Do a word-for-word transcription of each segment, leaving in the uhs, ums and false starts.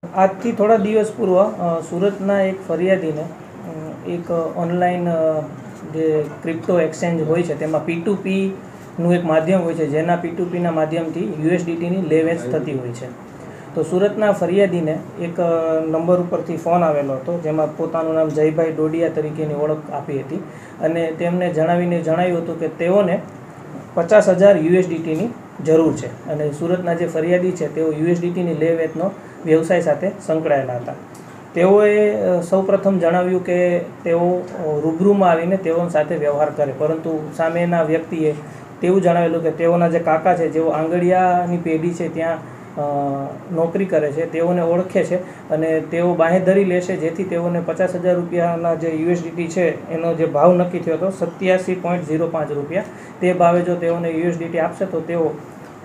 આજથી થોડા દિવસ પૂર્વ સુરતના એક ફરિયાદીને એક ઓનલાઈન જે ક્રિપ્ટો એક્સચેન્જ હોય છે તેમાં પી ટુ પીનું એક માધ્યમ હોય છે, જેના પી ટુ પીના માધ્યમથી યુએસડીટીની લે વેચ થતી હોય છે. તો સુરતના ફરિયાદીને એક નંબર ઉપરથી ફોન આવેલો હતો, જેમાં પોતાનું નામ જયભાઈ ડોડિયા તરીકેની ઓળખ આપી હતી અને તેમને જણાવીને જણાવ્યું હતું કે તેઓને પચાસ હજાર યુએસડીટીની જરૂર છે અને સુરતના જે ફરિયાદી છે તેઓ યુએસડીટીની લે વેચનો વ્યવસાય સાથે સંકળાયેલા હતા. તેઓએ સૌપ્રથમ જણાવ્યું કે તેઓ રૂબરૂમાં આવીને તેઓ સાથે વ્યવહાર કરે, પરંતુ સામેના વ્યક્તિએ તેવું જણાવેલું કે તેઓના જે કાકા છે, જેઓ આંગળીયાની પેઢી છે ત્યાં નોકરી કરે છે, તેઓને ઓળખે છે અને તેઓ બાંહેધરી લેશે જેથી તેઓને પચાસ હજાર રૂપિયાના જે યુએસડીટી છે એનો જે ભાવ નક્કી થયો હતો સત્યાસી પોઈન્ટ ઝીરો પાંચ રૂપિયા, તે ભાવે જો તેઓને યુએસડીટી આપશે તો તેઓ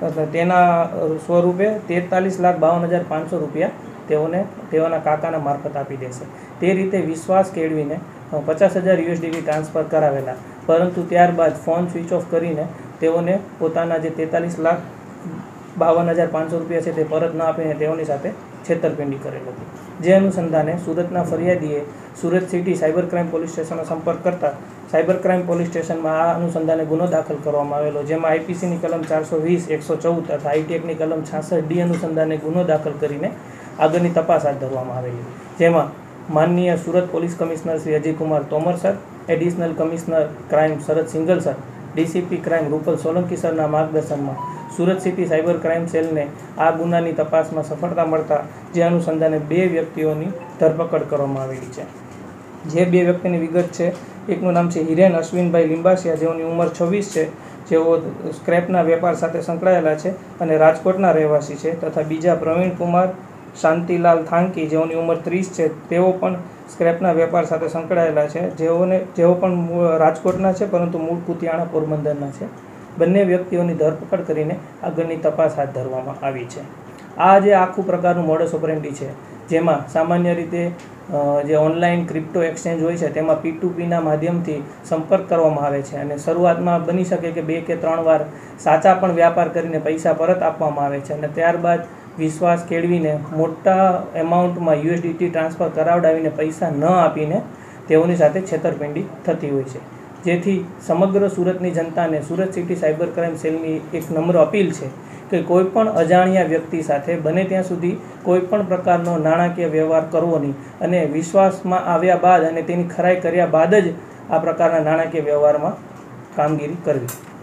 તેના સ્વરૂપે તેતાલીસ લાખ બાવન હજાર પાંચસો રૂપિયા તેઓને તેઓના કાકાના મારફત આપી દેશે. તે રીતે વિશ્વાસ કેળવીને પચાસ હજાર યુએસડીટી ટ્રાન્સફર કરાવેલા, પરંતુ ત્યારબાદ ફોન સ્વિચ ઓફ કરીને તેઓને પોતાના જે તેતાલીસ લાખ બાવન હજાર પાંચસો રૂપિયા છે તે પરત ન આપીને તેઓની સાથે છેતરપિંડી કરેલ હતી. જે અનુસંધાને સુરતના ફરિયાદીએ Surat city cyber crime police સ્ટેશનનો સંપર્ક કરતા સાયબર ક્રાઇમ પોલીસ સ્ટેશનમાં આ અનુસંધાને ગુનો દાખલ કરવામાં આવેલો, જેમાં આઈપીસીની કલમ ચારસો વીસ એકસો ચૌદ તથા આઈટીએકની કલમ છાસઠ ડી અનુસંધાને ગુનો દાખલ કરીને આગળની તપાસ હાથ ધરવામાં આવેલી, જેમાં માનનીય Surat police commissioner Shri Ajaykumar Tomar sir, additional commissioner crime Sharad Singhal sir, DCP crime Rupal Solanki સરના માર્ગદર્શનમાં સુરત સિટી સાયબર ક્રાઇમ સેલને આ ગુનાની તપાસમાં સફળતા મળતા જે અનુસંધાને બે વ્યક્તિઓની ધરપકડ કરવામાં આવેલી છે. જે બે વ્યક્તિની વિગત છે, એકનું નામ છે હિરેન અશ્વિનભાઈ લિંબાસિયા, જેઓની ઉંમર છવ્વીસ છે, જેઓ સ્ક્રેપના વેપાર સાથે સંકળાયેલા છે અને રાજકોટના રહેવાસી છે, તથા બીજા પ્રવીણ કુમાર શાંતિલાલ થાંકી, જેઓની ઉંમર ત્રીસ છે, તેઓ પણ સ્ક્રેપના વેપાર સાથે સંકળાયેલા છે, જેઓને જેઓ પણ રાજકોટના છે પરંતુ મૂળ કુતિયાણા પોરબંદરના છે. બંને વ્યક્તિઓની ધરપકડ કરીને આગળની તપાસ હાથ ધરવામાં આવી છે. આ જે આખું પ્રકારનું મોડસ ઓપરેન્ડી છે, જેમાં સામાન્ય રીતે જે ઓનલાઈન ક્રિપ્ટો એક્સચેન્જ હોય છે તેમાં પી ટુ પીના માધ્યમથી સંપર્ક કરવામાં આવે છે અને શરૂઆતમાં બની શકે કે બે કે ત્રણ વાર સાચા પણ વ્યાપાર કરીને પૈસા પરત આપવામાં આવે છે અને ત્યારબાદ વિશ્વાસ કેળવીને મોટા એમાઉન્ટમાં યુએસડીટી ટ્રાન્સફર કરાવડાવીને પૈસા ન આપીને તેઓની સાથે છેતરપિંડી થતી હોય છે. જેથી સમગ્ર સુરતની જનતાને સુરત સિટી સાયબર ક્રાઇમ સેલની એક નમ્ર અપીલ છે કે કોઈપણ અજાણ્યા વ્યક્તિ સાથે બને ત્યાં સુધી કોઈપણ પ્રકારનો નાણાકીય વ્યવહાર કરવો નહીં અને વિશ્વાસમાં આવ્યા બાદ અને તેની ખરાઈ કર્યા બાદ જ આ પ્રકારના નાણાકીય વ્યવહારમાં કામગીરી કરવી.